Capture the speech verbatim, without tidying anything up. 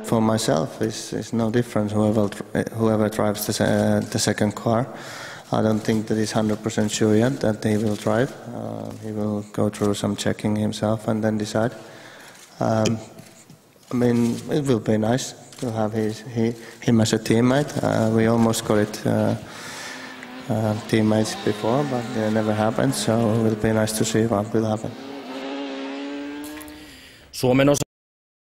for myself, it's, it's no difference whoever whoever drives the, uh, the second car. I don't think that he's one hundred percent sure yet that he will drive. Uh, he will go through some checking himself and then decide. Um, I mean, it will be nice to have his, he, him as a teammate. Uh, we almost got it uh, uh, teammates before, but it never happened, so it will be nice to see what will happen. Suomen osa